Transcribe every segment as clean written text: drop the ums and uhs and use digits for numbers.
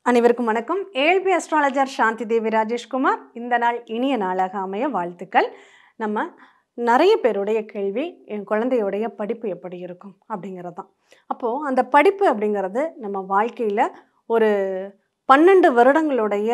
அனைவருக்கும் வணக்கம். ALP astrologer Shanti Devi Rajeshkumar. இந்த நாள் இனிய நாளாக அமைய வாழ்த்துக்கள். நம்ம நிறைய பேருடைய கேள்வி, என் குழந்தையுடைய படிப்பு எப்படி இருக்கும் அப்படிங்கிறது தான். அப்போது அந்த படிப்பு அப்படிங்கிறது நம்ம வாழ்க்கையில் ஒரு 12 வருடங்களுடைய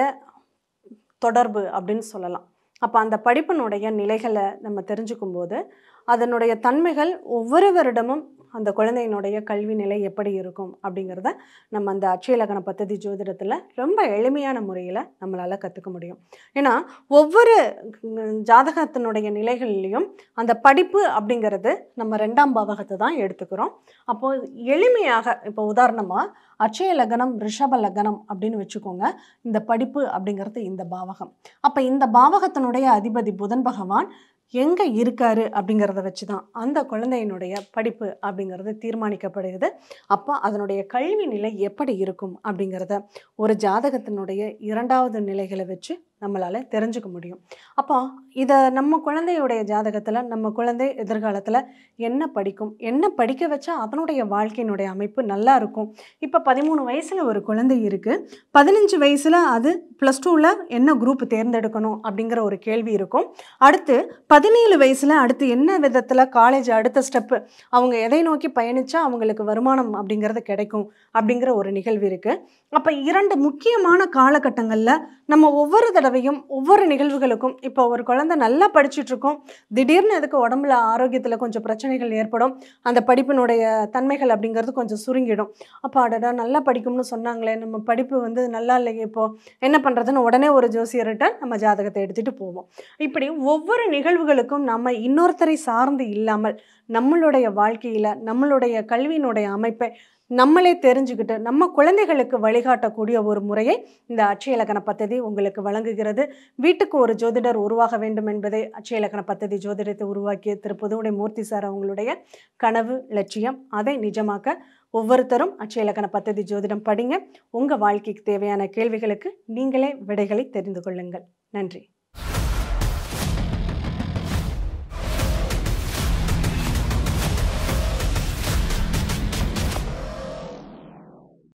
தொடர்பு அப்படின்னு சொல்லலாம். அப்போ அந்த படிப்பினுடைய நிலைகளை நம்ம தெரிஞ்சுக்கும் போது அதனுடைய தன்மைகள் ஒவ்வொரு வருடமும் அந்த குழந்தையினுடைய கல்வி நிலை எப்படி இருக்கும் அப்படிங்கிறத நம்ம அந்த அட்சய லக்ன பத்ததி ஜோதிடத்தில் ரொம்ப எளிமையான முறையில் நம்மளால் கற்றுக்க முடியும். ஏன்னா ஒவ்வொரு ஜாதகத்தினுடைய நிலைகள்லையும் அந்த படிப்பு அப்படிங்கிறது நம்ம 2ஆம் பாவகத்தை தான் எடுத்துக்கிறோம். அப்போது எளிமையாக இப்போ உதாரணமாக அட்சய லக்னம் ரிஷப லக்னம் அப்படின்னு வச்சுக்கோங்க. இந்த படிப்பு அப்படிங்கிறது இந்த பாவகம். அப்போ இந்த பாவகத்தினுடைய அதிபதி புதன் பகவான் எங்கே இருக்காரு அப்படிங்கிறத வச்சு தான் அந்த குழந்தையினுடைய படிப்பு அப்படிங்கிறது தீர்மானிக்கப்படுகிறது. அப்போ அதனுடைய கல்வி நிலை எப்படி இருக்கும் அப்படிங்கிறத ஒரு ஜாதகத்தினுடைய 2வது நிலைகளை வச்சு நம்மளால் தெரிஞ்சுக்க முடியும். அப்போ இதை நம்ம குழந்தையுடைய ஜாதகத்தில் நம்ம குழந்தை எதிர்காலத்தில் என்ன படிக்கும், என்ன படிக்க வச்சா அதனுடைய வாழ்க்கையினுடைய அமைப்பு நல்லா இருக்கும். இப்போ 13 வயசில் ஒரு குழந்தை இருக்குது, 15 வயசில் அது +2ல் என்ன குரூப் தேர்ந்தெடுக்கணும் அப்படிங்கிற ஒரு கேள்வி இருக்கும். அடுத்து 17 வயசில் அடுத்து என்ன விதத்தில் காலேஜ் அடுத்த ஸ்டெப்பு அவங்க எதை நோக்கி பயணித்தா அவங்களுக்கு வருமானம் அப்படிங்கிறது கிடைக்கும் அப்படிங்கிற ஒரு நிகழ்வு இருக்குது. அப்போ 2 முக்கியமான காலகட்டங்களில் நம்ம ஒவ்வொரு தடவையும் ஒவ்வொரு நிகழ்வுகளுக்கும் இப்போ ஒரு குழந்தை நல்லா படிச்சுட்ருக்கோம், திடீர்னு அதுக்கு உடம்புல ஆரோக்கியத்தில் கொஞ்சம் பிரச்சனைகள் ஏற்படும், அந்த படிப்பினுடைய தன்மைகள் அப்படிங்கிறது கொஞ்சம் சுருங்கிடும். அப்போ அடடா நல்லா படிக்கும்னு சொன்னாங்களே, நம்ம படிப்பு நல்லா இல்லையே, இப்போது என்ன பண்ணுறதுன்னு உடனே ஒரு ஜோசியர்கிட்ட நம்ம ஜாதகத்தை எடுத்துகிட்டு போவோம். இப்படி ஒவ்வொரு நிகழ்வுகளுக்கும் நம்ம இன்னொருத்தரை சார்ந்து இல்லாமல் நம்மளுடைய வாழ்க்கையில் நம்மளுடைய கல்வியினுடைய அமைப்பை நம்மளே தெரிஞ்சுக்கிட்டு நம்ம குழந்தைகளுக்கு வழிகாட்டக்கூடிய ஒரு முறையை இந்த அட்சய லக்ன பத்ததி உங்களுக்கு வழங்குகிறது. வீட்டுக்கு ஒரு ஜோதிடர் உருவாக வேண்டும் என்பதை அட்சய லக்ன பத்ததி ஜோதிடத்தை உருவாக்கிய பொதுவுடைமூர்த்தி சார் அவங்களுடைய கனவு லட்சியம். அதை நிஜமாக்க ஒவ்வொருத்தரும் அட்சய லக்ன பத்ததி ஜோதிடம் படிங்க. உங்கள் வாழ்க்கைக்கு தேவையான கேள்விகளுக்கு நீங்களே விடைகளை தெரிந்து கொள்ளுங்கள். நன்றி.